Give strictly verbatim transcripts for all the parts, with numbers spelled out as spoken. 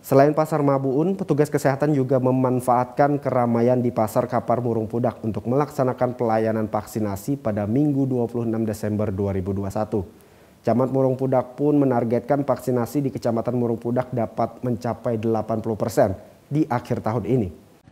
Selain Pasar Mabuun, petugas kesehatan juga memanfaatkan keramaian di Pasar Kapar Murung Pudak untuk melaksanakan pelayanan vaksinasi pada Minggu dua puluh enam Desember dua ribu dua puluh satu. Camat Murung Pudak pun menargetkan vaksinasi di Kecamatan Murung Pudak dapat mencapai delapan puluh persen di akhir tahun ini.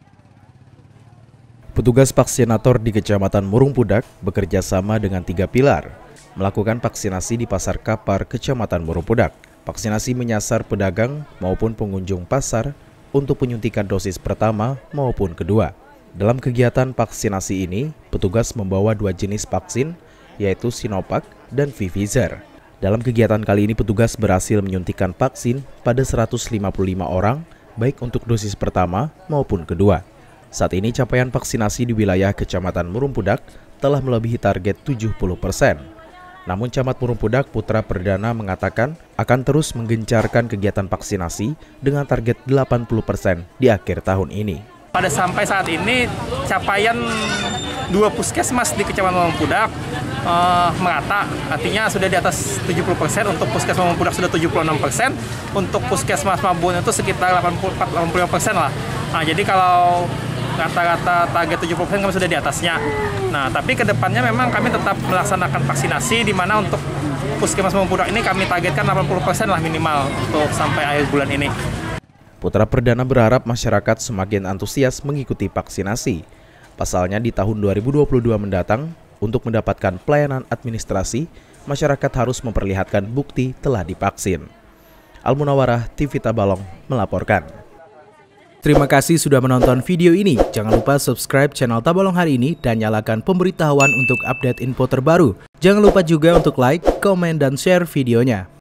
Petugas vaksinator di Kecamatan Murung Pudak bekerja sama dengan tiga pilar, melakukan vaksinasi di Pasar Kapar, Kecamatan Murung Pudak. Vaksinasi menyasar pedagang maupun pengunjung pasar untuk penyuntikan dosis pertama maupun kedua. Dalam kegiatan vaksinasi ini, petugas membawa dua jenis vaksin, yaitu Sinovac dan Pfizer. Dalam kegiatan kali ini, petugas berhasil menyuntikkan vaksin pada seratus lima puluh lima orang, baik untuk dosis pertama maupun kedua. Saat ini capaian vaksinasi di wilayah Kecamatan Murung Pudak telah melebihi target tujuh puluh persen. Namun Camat Murung Pudak Putra Perdana mengatakan akan terus menggencarkan kegiatan vaksinasi dengan target delapan puluh persen di akhir tahun ini. Pada sampai saat ini capaian dua puskesmas di Kecamatan Murung Pudak uh, merata, artinya sudah di atas tujuh puluh persen, untuk puskesmas Murung Pudak sudah tujuh puluh enam persen, untuk puskesmas Mabuun itu sekitar delapan puluh empat sampai delapan puluh lima persen lah. Nah, jadi kalau rata-rata target tujuh puluh persen kami sudah di atasnya. Nah, tapi kedepannya memang kami tetap melaksanakan vaksinasi, di mana untuk puskesmas Murung Pudak ini kami targetkan delapan puluh persen lah minimal untuk sampai akhir bulan ini. Putra Perdana berharap masyarakat semakin antusias mengikuti vaksinasi. Pasalnya di tahun dua ribu dua puluh dua mendatang, untuk mendapatkan pelayanan administrasi, masyarakat harus memperlihatkan bukti telah divaksin. Al-Munawarah T V Tabalong melaporkan. Terima kasih sudah menonton video ini. Jangan lupa subscribe channel Tabalong hari ini dan nyalakan pemberitahuan untuk update info terbaru. Jangan lupa juga untuk like, komen, dan share videonya.